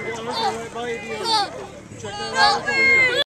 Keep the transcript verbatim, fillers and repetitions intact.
right by you. Check that out over here.